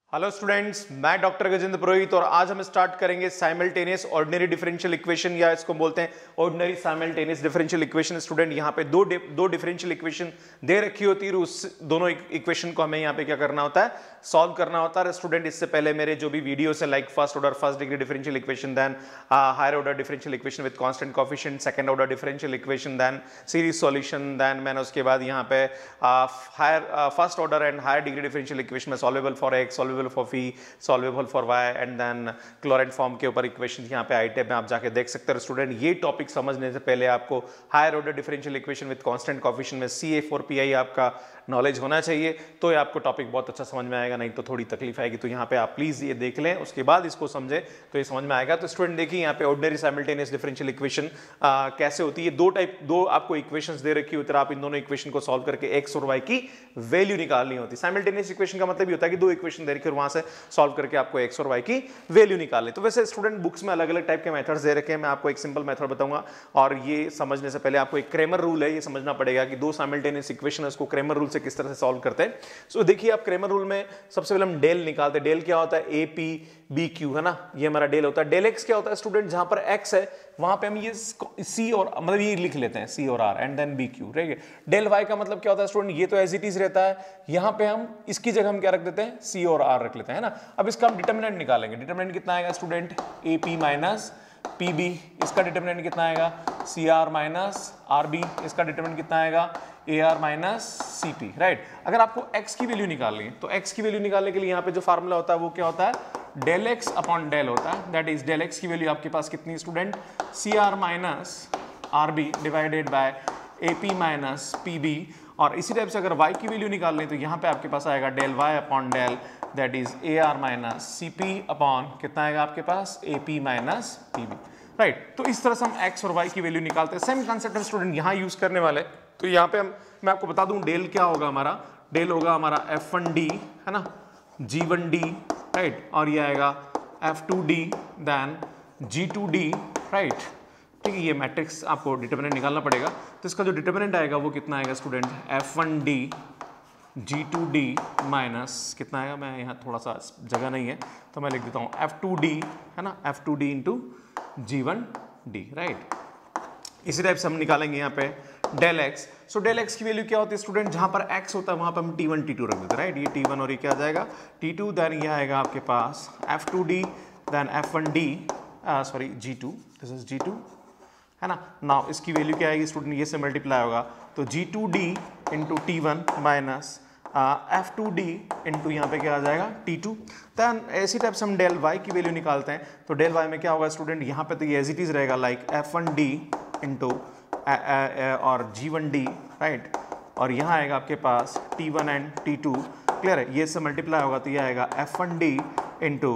Hello students, मैं doctor Gajendra Purohit और आज हम स्टार्ट करेंगे साइमल्टेनियस ऑर्डिनरी डिफरेंशियल इक्वेशन या इसको बोलते हैं ordinary simultaneous differential equation. Student यहाँ पे दो डिफरेंशियल इक्वेशन दे रखी होती है, उस दोनों इक्वेशन को हमें यहाँ पे क्या करना होता है, सॉल्व करना होता है। स्टूडेंट इससे पहले मेरे जो भी वीडियोस है like first order first degree differential equation, then higher order differential equation with constant coefficient, second order differential equation, then series solution, then मैंने उसके बाद यहाँ पे first order and higher degree differential equation में solvable for x, solvable for p, solvable for y and then Clairaut form के ऊपर equation यहाँ पे आई टैब में आप जाके देख सकते हैं। स्टूडेंट ये टॉपिक समझने से पहले आपको higher order differential equation with constant coefficient में CA4PI आपका नॉलेज होना चाहिए, तो ये आपको टॉपिक बहुत अच्छा समझ में आएगा, नहीं तो थोड़ी तकलीफ आएगी। तो यहाँ पे आप प्लीज ये देख लें, उसके बाद इसको समझे तो ये समझ में आएगा। तो स्टूडेंट देखिए यहाँ पे ऑर्डिनरी साइमल्टेनियस डिफरेंशियल इक्वेशन कैसे होती है। दो आपको इक्वेशंस दे रखी होती है, आप इन दोनों इक्वेशन को सॉल्व करके एक्स और वाई की वैल्यू निकालनी होती है। साइमल्टेनियस इक्वेशन का मतलब ये होता है कि दो इक्वेशन दे रखी है और वहां से सॉल्व करके आपको एक्स और वाई की वैल्यू निकालनी। तो वैसे स्टूडेंट बुक्स में अलग अलग टाइप के मेथड्स दे रखे हैं, मैं आपको एक सिंपल मेथड बताऊंगा और ये समझने से पहले आपको एक क्रेमर रूल है, ये समझना पड़ेगा कि दो साइमल्टेनियस इक्वेशन है उसको क्रेमर रूल से किस तरह से सॉल्व करते हैं। सो देखिए आप क्रेमर रूल में सबसे पहले हम डेल निकालते हैं। डेल क्या होता है, ए पी बी क्यू, है ना, ये हमारा डेल होता है। डेल एक्स क्या होता है स्टूडेंट, जहां पर एक्स है वहां पे हम ये सी और मतलब ये लिख लेते हैं सी और R and then B Q, ठीक है। डेल वाई का मतलब क्या होता है स्टूडेंट, ये तो एज इट इज रहता है, यहां पे हम इसकी जगह हम क्या रख देते हैं, सी और आर रख लेते हैं, है ना। अब इसका हम डिटरमिनेंट निकालेंगे। डिटरमिनेंट कितना आएगा student, A P minus P B, इसका डिटरमिनेंट कितना आएगा, C R minus R B, इसका डिटरमिनेंट कितना आएगा, A R minus C P, right. अगर आपको x की वैल्यू निकालनी है तो x की वैल्यू निकालने के लिए यहाँ पे जो फार्मूला होता है वो क्या होता है, डेल एक्स अपॉन डेल होता है। दैट इज डेल एक्स की वैल्यू आपके पास कितनी student, C R minus R B divided by A P minus P B. और इसी टाइप से अगर y की वैल्यू निकालनी है तो यहाँ पे आपके पास आएगा del y upon del, that is A R minus C P upon कितना आएगा आपके पास, A P minus P B, right. तो इस तरह से हम x और y की वैल्यू निकालते हैं। सेम कंसेप्ट हम स्टूडेंट यहाँ यूज करने वाले। तो यहाँ पे मैं आपको बता दूं डेल क्या होगा हमारा, डेल होगा हमारा F1D, है ना, G1D, राइट, और ये आएगा F2D देन G2D, राइट, ठीक है। ये मैट्रिक्स आपको डिटरमिनेंट निकालना पड़ेगा। तो इसका जो डिटरमिनेंट आएगा वो कितना आएगा स्टूडेंट, F1D G2D माइनस कितना आएगा, मैं यहाँ थोड़ा सा जगह नहीं है तो मैं लिख देता हूँ F2D, है ना, F2D इंटू G1D, राइट। इसी टाइप से हम निकालेंगे यहाँ पे del x. So del x की वैल्यू क्या होती है स्टूडेंट, जहां पर x होता है वहां पर हम T1 T2 रख देते हैं, राइट। ये T1 और ये क्या आ जाएगा T2, देन ये आएगा आपके पास F2D then F1D, sorry G2, this is G2, है ना। नाउ इसकी वैल्यू क्या आएगी स्टूडेंट, ये से मल्टीप्लाई होगा तो G2D into T1 minus F2D into यहाँ पे क्या आ जाएगा T2। देन ऐसी टाइप से हम डेल y की वैल्यू निकालते हैं। तो डेल y में क्या होगा स्टूडेंट, यहाँ पे तो ये एज इट इज रहेगा लाइक F1D इंटू और G1D, राइट, और यहाँ आएगा आपके पास T1 एंड T2, क्लियर है। ये से मल्टीप्लाई होगा तो ये आएगा F1D into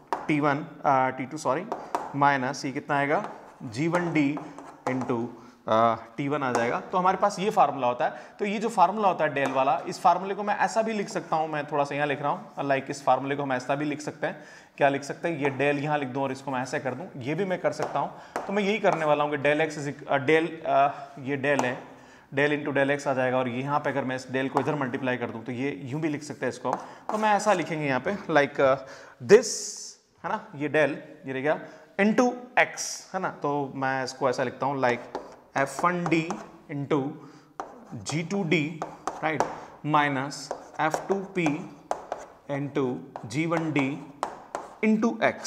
T2 sorry minus ये कितना आएगा G1D इंटू T1 आ जाएगा। तो हमारे पास ये फार्मूला होता है। तो ये जो फार्मूला होता है डेल वाला, इस फार्मूले को मैं ऐसा भी लिख सकता हूँ, मैं थोड़ा सा यहाँ लिख रहा हूँ, लाइक इस फार्मूले को हम ऐसा भी लिख सकते हैं। क्या लिख सकते हैं, ये डेल यहाँ लिख दूँ और इसको मैं ऐसे कर दूँ, ये भी मैं कर सकता हूँ। तो मैं यही करने वाला हूँ कि डेल एक्स डेल ये डेल है, डेल इंटू डेल एक्स आ जाएगा और यहाँ पे अगर मैं इस डेल को इधर मल्टीप्लाई कर दूँ तो ये यूँ भी लिख सकते हैं इसको। तो मैं ऐसा लिखेंगे यहाँ पे लाइक दिस, है ना, ये डेल ये रह गया इंटू एक्स, है ना। तो मैं इसको ऐसा लिखता हूँ like F1D into G2D, right, minus F2P into G1D into x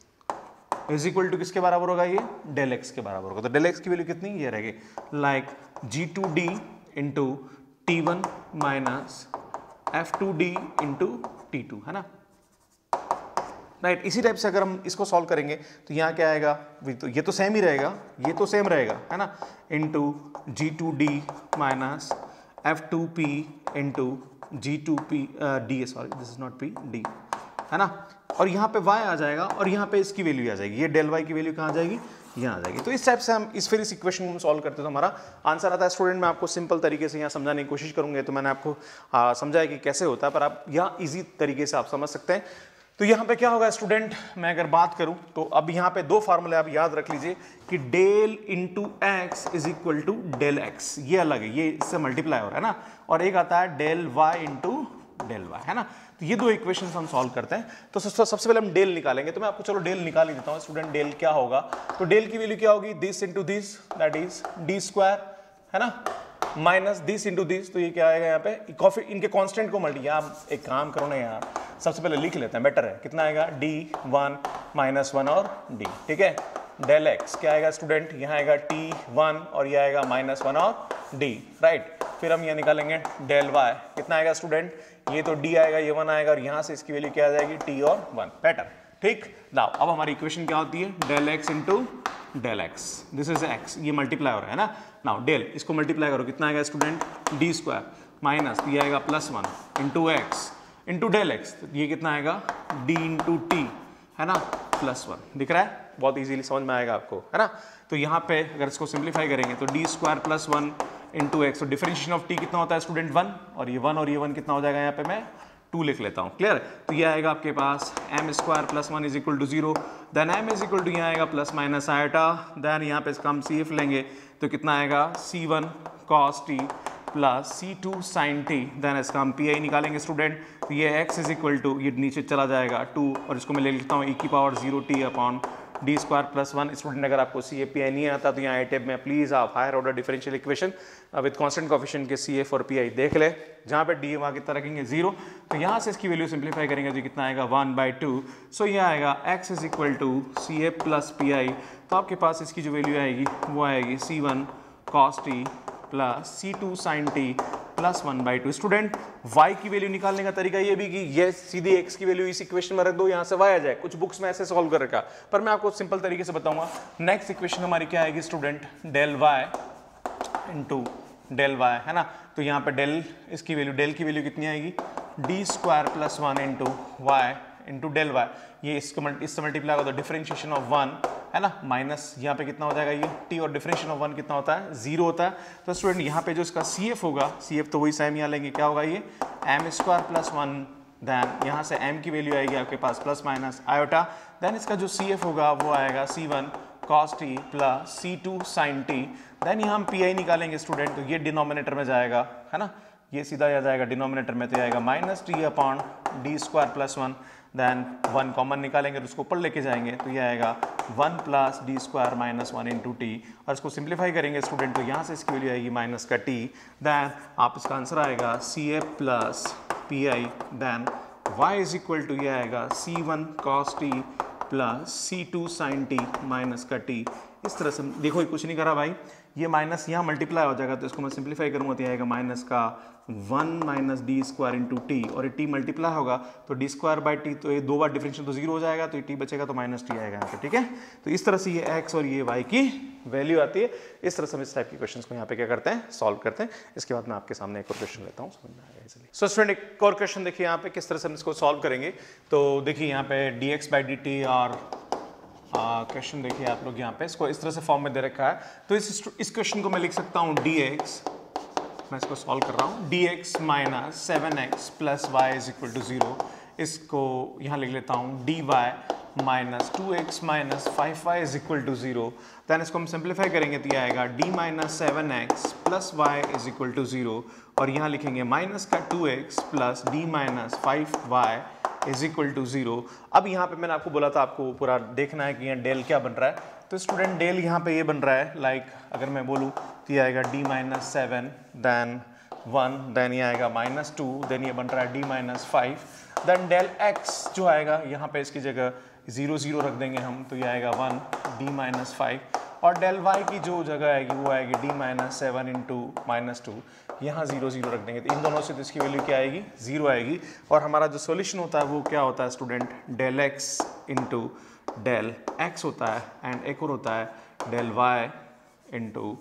is equal to किसके बराबर होगा, ये डेल x के बराबर होगा। तो डेल x की वैल्यू कितनी, ये रहेगी like G2D into T1 minus F2D into T2, है ना, राइट। इसी टाइप से अगर हम इसको सॉल्व करेंगे तो यहाँ क्या आएगा, तो ये तो सेम ही रहेगा, ये तो सेम रहेगा, है ना, into G2D minus F2P into G2P D, sorry this is not P D, है ना। और यहाँ पे y आ जाएगा और यहाँ पे इसकी वैल्यू आ जाएगी, ये डेल y की वैल्यू कहाँ आ जाएगी, यहाँ आ जाएगी। तो इस टाइप से हम फिर इस इक्वेशन को हम सॉल्व करते हैं तो हमारा आंसर आता है। स्टूडेंट मैं आपको सिंपल तरीके से यहाँ समझाने की कोशिश करूँगा, तो मैंने आपको समझाया कि कैसे होता है, पर आप यहाँ ईजी तरीके से आप समझ सकते हैं। तो यहाँ पे क्या होगा स्टूडेंट, मैं अगर बात करूं तो अब यहाँ पे दो फार्मूले आप याद रख लीजिए कि del into x is equal to del x, ये अलग है, ये इससे मल्टीप्लाई हो रहा है ना, और एक आता है del y into del y, है ना। तो ये दो इक्वेशंस हम सॉल्व करते हैं। तो सबसे पहले हम डेल निकालेंगे, तो मैं आपको चलो डेल निकाल ही देता हूँ स्टूडेंट। डेल क्या होगा, तो डेल की वैल्यू क्या होगी, this into this, that is D square, है ना, माइनस दिस इंटू दिस, तो ये क्या आएगा यहाँ पे, इनके कांस्टेंट को मल्टी, आप एक काम करो ना यार, सबसे पहले लिख लेते हैं, बेटर है। कितना आएगा, d1 -1 और d, ठीक है। डेल x क्या आएगा स्टूडेंट, यहाँ आएगा t1 और ये आएगा -1 और d, राइट। फिर हम ये निकालेंगे डेल y, कितना आएगा स्टूडेंट, ये तो d आएगा, ये 1 आएगा, और यहाँ से इसकी वैल्यू क्या आ जाएगी, t और 1, बेटर, ठीक। नाउ अब हमारी इक्वेशन क्या होती है, del x into del x, this is x, ये मल्टीप्लाई हो रहा है ना। नाउ डेल, इसको मल्टीप्लाई करो, कितना आएगा स्टूडेंट, डी स्क्वायर माइनस ये आएगा +1 into x into del x, तो ये कितना आएगा, d इंटू टी, है ना, +1, दिख रहा है, बहुत इजीली समझ में आएगा आपको, है ना। तो यहाँ पे अगर इसको सिंप्लीफाई करेंगे तो डी स्क्वायर +1 इंटू एक्स, तो डिफरेंशिएशन ऑफ टी कितना होता है स्टूडेंट, 1, और ये 1 कितना हो जाएगा, यहाँ पे मैं 2 लिख लेता हूँ, क्लियर। तो ये आएगा आपके पास m square +1 is equal to 0, then m is equal to यहाँ आएगा प्लस माइनस आयोटा, देन यहाँ पे इसका हम CF लेंगे तो कितना आएगा, C1 cos t plus C2 sin t, then इसका हम PI निकालेंगे स्टूडेंट। तो ये x इज इक्वल टू, ये नीचे चला जाएगा 2, और इसको मैं ले लेता हूँ e⁻0t upon d square +1। Student अगर आपको CA/PI नहीं आता तो यहाँ आई टेब में प्लीज़ आप higher order differential equation with constant coefficient के CF और PI देख ले, जहाँ पे डी वहाँ कितना रखेंगे 0, तो यहाँ से इसकी वैल्यू सिंप्लीफाई करेंगे तो कितना आएगा 1/2। सो ये आएगा x is equal to CA plus PI, तो आपके पास इसकी जो वैल्यू आएगी वो आएगी C1 cos t plus C2 sin t plus 1/2। Student y की वैल्यू निकालने का तरीका ये भी कि ये सीधी x की वैल्यू इस इक्वेशन में रख दो, यहाँ से y आ जाए। कुछ बुक्स में ऐसे सॉल्व कर रखा, पर मैं आपको सिंपल तरीके से बताऊंगा। नेक्स्ट इक्वेशन हमारी क्या आएगी student, del y into del y, है ना। तो यहाँ पे डेल, इसकी वैल्यू, डेल की वैल्यू कितनी आएगी, d square +1 into y into del y, ये इससे मल्टीप्लाई होगा तो डिफरेंशिएशन ऑफ 1, है ना, माइनस यहाँ पे कितना हो जाएगा ये t, और डिफरेंशिएशन ऑफ 1 कितना होता है, 0 होता है। तो स्टूडेंट यहाँ पे जो इसका CF होगा, CF तो वही सेम यहाँ लेंगे, क्या होगा ये m स्क्वायर +1, देन यहाँ से m की वैल्यू आएगी आपके पास प्लस माइनस आयोटा, देन इसका जो CF होगा वो आएगा C1 cos t plus C2 sin t, then यहाँ हम PI निकालेंगे स्टूडेंट, तो ये डिनोमिनेटर में जाएगा, है ना, ये सीधा आ जाएगा डिनोमिनेटर में, तो आएगा -t upon d square +1, then 1 common निकालेंगे तो उसको ऊपर लेके जाएंगे, तो ये आएगा 1 plus d square -1 into t, और इसको सिंप्लीफाई करेंगे स्टूडेंट तो यहाँ से इसकी वैल्यू आएगी माइनस का t, देन आप इसका आंसर आएगा CA plus PI, then y is equal to ये आएगा C1 cos t plus C2 sin t minus का t। इस तरह से देखो, कुछ नहीं करा भाई, ये माइनस यहाँ मल्टीप्लाई हो जाएगा, तो इसको मैं सिंप्लीफाई करूँगा तो ये आएगा माइनस का 1 minus d square into t, और ये टी मल्टीप्लाई होगा तो डी स्क्वायर बाई टी, तो ये 2 बार डिफरेंशियल तो 0 हो जाएगा, तो ये टी बचेगा तो माइनस टी आएगा यहाँ पे, ठीक है। तो इस तरह से ये एक्स और ये वाई की वैल्यू आती है। इस तरह से हम इस टाइप के क्वेश्चन को यहाँ पे क्या करते हैं, सॉल्व करते हैं। इसके बाद मैं आपके सामने एक और क्वेश्चन लेता हूँ, समझ में आएगा इसलिए। सो स्टूडेंट एक और क्वेश्चन देखिए यहाँ पे किस तरह से हम इसको सॉल्व करेंगे। तो देखिए यहाँ पे dx/dt और क्वेश्चन देखिए आप लोग यहाँ पे, इसको इस तरह से फॉर्म में दे रखा है। तो इस क्वेश्चन को मैं लिख सकता हूँ dx, मैं इसको सॉल्व कर रहा हूँ, dx minus 7x plus y is equal to 0, इसको यहाँ लिख लेता हूँ dy minus 2x minus 5y is equal to 0, then इसको हम सिंप्लीफाई करेंगे तो ये आएगा d minus 7x plus y is equal to 0, और यहाँ लिखेंगे माइनस का 2x plus d minus 5y is equal to 0। अब यहाँ पे मैंने आपको बोला था आपको पूरा देखना है कि यहाँ डेल क्या बन रहा है। तो स्टूडेंट डेल यहाँ पे ये बन रहा है, लाइक अगर मैं बोलूँ तो ये आएगा d माइनस 7 दैन 1, देन ये आएगा माइनस 2, देन ये बन रहा है d minus 5, then del x जो आएगा यहाँ पे इसकी जगह 0 0 रख देंगे हम, तो ये आएगा 1 d माइनस 5, और डेल y की जो जगह आएगी वो आएगी d माइनस 7 इंटू माइनस 2, यहाँ 0 0 रख देंगे, तो इन दोनों से तो इसकी वैल्यू क्या आएगी, 0 आएगी। और हमारा जो सॉल्यूशन होता है वो क्या होता है student, del x into del x होता है, एंड एक और होता है del y into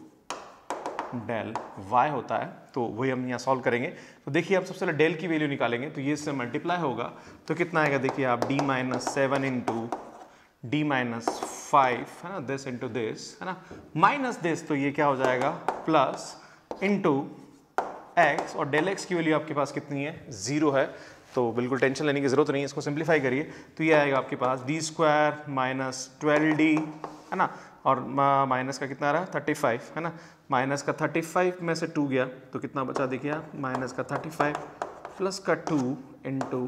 del y होता है। तो वही हम यहाँ सॉल्व करेंगे। तो देखिए आप सबसे पहले डेल की वैल्यू निकालेंगे, तो ये इससे मल्टीप्लाई होगा तो कितना आएगा, देखिए आप d minus 7 into d minus 5, है ना, दिस इंटू दिस, है ना, माइनस दिस, तो ये क्या हो जाएगा प्लस इंटू x, और डेल x की वैल्यू आपके पास कितनी है, 0 है, तो बिल्कुल टेंशन लेने की जरूरत नहीं है। इसको सिंप्लीफाई करिए तो ये आएगा आपके पास d स्क्वायर माइनस 12d, है ना, और माइनस का कितना आ रहा है 35, है ना, माइनस का 35 में से 2 गया तो कितना बचा, देखिए आप माइनस का 35 प्लस का 2 into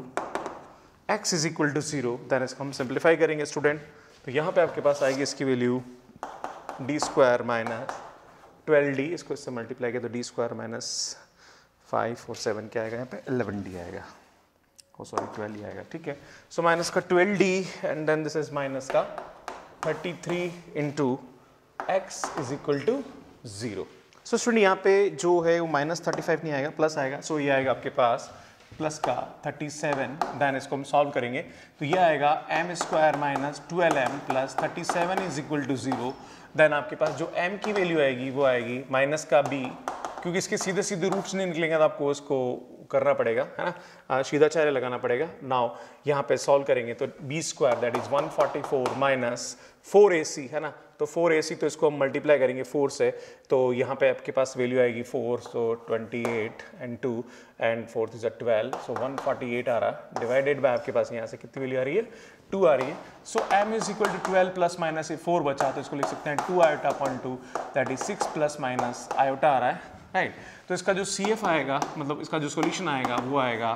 x is equal to 0, then इसको हम सिंप्लीफाई करेंगे स्टूडेंट। तो यहाँ पे आपके पास आएगी इसकी value D square minus 12d, इसको इससे मल्टीप्लाई किया तो डी स्क्वायर माइनस 5 और 7 क्या आएगा यहाँ पे 11d आएगा, ओ सॉरी 12 ही आएगा, ठीक है। सो माइनस का 12d and then this is minus का 33 into x is equal to 0। So student यहाँ पे जो है वो माइनस 35 नहीं आएगा, प्लस आएगा। सो ये आएगा आपके पास प्लस का 37, देन इसको हम सॉल्व करेंगे तो ये आएगा m square minus 12m plus 37 is equal to 0। Then आपके पास जो m की वैल्यू आएगी वो आएगी माइनस का b, क्योंकि इसके सीधे सीधे रूट्स नहीं निकलेंगे तो आपको इसको करना पड़ेगा, है ना, सीधा चेहरे लगाना पड़ेगा। नाउ यहाँ पे सॉल्व करेंगे तो b square that is 144 minus 4ac, है ना, तो 4ac तो इसको हम मल्टीप्लाई करेंगे 4 से, तो यहाँ पे आपके पास वैल्यू आएगी 4, so 28 and 2 and 4 is 12, so 148 आ रहा, डिवाइडेड बाय आपके पास यहाँ से कितनी वैल्यू आ रही है 2 आ रही है। So m is equal to 12 plus minus ये 4 बचा तो इसको लिख सकते हैं 2 iota upon 2 that is 6 plus minus iota आ रहा है, राइट। तो इसका जो CF आएगा, मतलब इसका जो सॉल्यूशन आएगा वो आएगा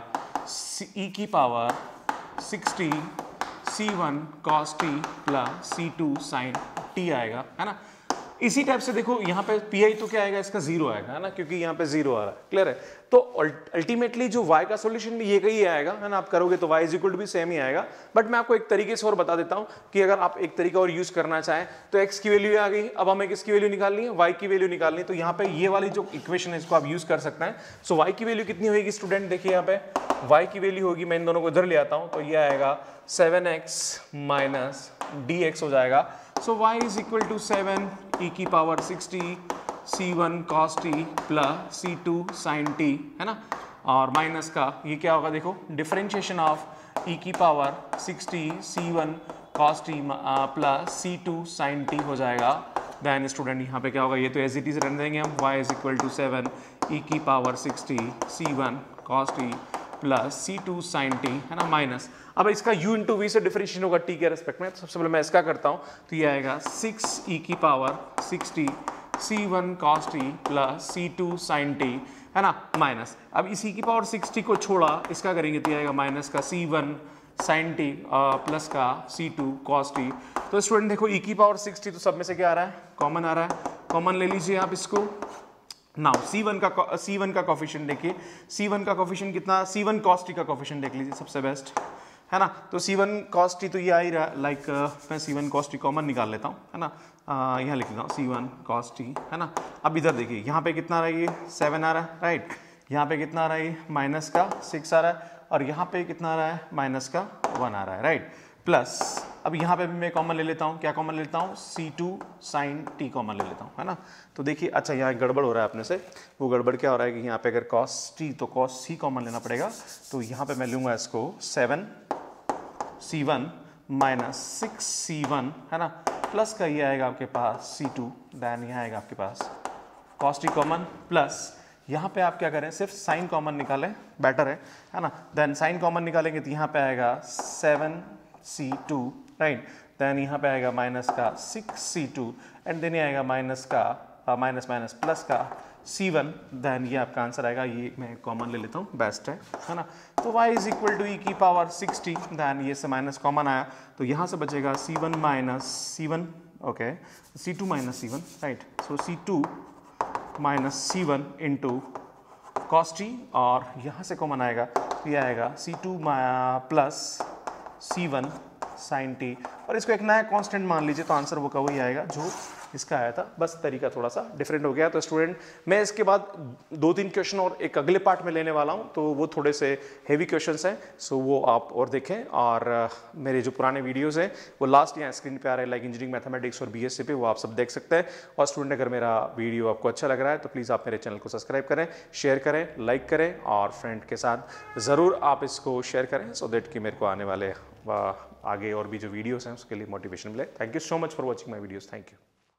e की power 60 C1 cos t plus C2 sin t आएगा, है ना। इसी टाइप से देखो यहाँ पे pi तो क्या आएगा, इसका 0 आएगा, है ना, क्योंकि यहाँ पे 0 आ रहा है, क्लियर है। तो अल्टीमेटली जो y का सॉल्यूशन भी ये का ही आएगा, है ना, आप करोगे तो y इज इक्वल टू भी सेम ही आएगा। बट मैं आपको एक तरीके से और बता देता हूँ कि अगर आप एक तरीका और यूज करना चाहें तो x की वैल्यू आ गई, अब हमें किसकी वैल्यू निकालनी है, y की वैल्यू निकालनी है। तो यहाँ पे ये वाली जो इक्वेशन है इसको आप यूज कर सकते हैं। सो y की वैल्यू कितनी होगी स्टूडेंट, देखिए यहाँ पे y की वैल्यू होगी, मैं इन दोनों को इधर ले आता हूँ, तो ये आएगा 7x माइनस dx हो जाएगा। So y is equal to 7 e की power 60 C1 cos t plus C2 sin t, है ना, और माइनस का ये क्या होगा, देखो डिफरेंशिएशन ऑफ e की power 60 C1 cos t plus C2 sin t हो जाएगा। देन स्टूडेंट यहाँ पे क्या होगा, ये तो एज इट इज रहने देंगे हम, y is equal to 7 e की power 60 C1 cos t plus C2 sin t, है ना, माइनस अब इसका u इंटू वी से डिफरेंशिएशन होगा t के रेस्पेक्ट में। तो सबसे पहले मैं इसका करता हूँ, तो ये आएगा 6 e की power 60 C1 cos t plus C2 sin t, है ना, माइनस अब इसी की पावर 60 को छोड़ा इसका करेंगे तो ये आएगा माइनस का C1 sin t प्लस का C2 cos t। तो स्टूडेंट देखो e की पावर 60 तो सब में से क्या आ रहा है, कॉमन आ रहा है, कॉमन ले लीजिए आप इसको। नाउ C1 का कोफिशिएंट देखिए, C1 का कोफिशिएंट कितना, C1 cos t का कोफिशिएंट देख लीजिए सबसे बेस्ट, है ना। तो C1 cos t तो ये आ ही रहा, लाइक मैं C1 cos t कॉमन निकाल लेता हूँ, है ना, यहाँ लिख लेता हूँ C1 cos t, है ना। अब इधर देखिए यहाँ पे कितना आ रहा है, ये 7 आ रहा है, राइट, यहाँ पे कितना आ रहा है, माइनस का 6 आ रहा है, और यहाँ पे कितना आ रहा है, माइनस का 1 आ रहा है, राइट, प्लस अब यहाँ पे भी मैं कॉमन ले लेता हूँ, क्या कॉमन ले लेता हूँ, C2 sin t कॉमन ले लेता हूँ, है ना। तो देखिए अच्छा यहाँ गड़बड़ हो रहा है अपने से, वो गड़बड़ क्या हो रहा है कि यहाँ पे अगर cos t तो cos c कॉमन लेना पड़ेगा, तो यहाँ पे मैं लूँगा इसको 7 C1 माइनस 6 C1, है ना, प्लस का ये आएगा आपके पास C2, देन यहाँ आएगा आपके पास cos t कॉमन, प्लस यहाँ पे आप क्या करें, सिर्फ साइन कॉमन निकालें, बेटर है ना। देन साइन कॉमन निकालेंगे तो यहाँ पे आएगा 7C2, राइट, देन यहाँ पे आएगा माइनस का 6C2 एंड देन ये आएगा माइनस का माइनस माइनस प्लस का C1, देन ये आपका आंसर आएगा, ये मैं कॉमन ले लेता हूँ, बेस्ट है ना। तो y is equal to e की पावर 60, देन ये से माइनस कॉमन आया तो यहाँ से बचेगा C1 minus C1, okay, C2 minus C1, right, so C2 minus C1 into cos t, और यहाँ से कॉमन आएगा तो ये आएगा C2 plus C1 sin t, और इसको एक नया कांस्टेंट मान लीजिए तो आंसर वो का वही आएगा जो इसका आया था, बस तरीका थोड़ा सा डिफरेंट हो गया। तो स्टूडेंट मैं इसके बाद 2-3 क्वेश्चन और एक अगले पार्ट में लेने वाला हूँ, तो वो थोड़े से हेवी क्वेश्चंस हैं, सो वो आप और देखें। और मेरे जो पुराने वीडियोस हैं वो लास्ट यहाँ स्क्रीन पे आ रहे हैं, लाइक इंजीनियरिंग मैथमेटिक्स और बीएससी पे, वो आप सब देख सकते हैं। और स्टूडेंट अगर मेरा वीडियो आपको अच्छा लग रहा है तो प्लीज़ आप मेरे चैनल को सब्सक्राइब करें, शेयर करें, लाइक करें, और फ्रेंड के साथ ज़रूर आप इसको शेयर करें, सो दैट कि मेरे को आने वाले आगे और भी जो वीडियोस हैं उसके लिए मोटिवेशन मिले। Thank you so much for watching my videos, thank you.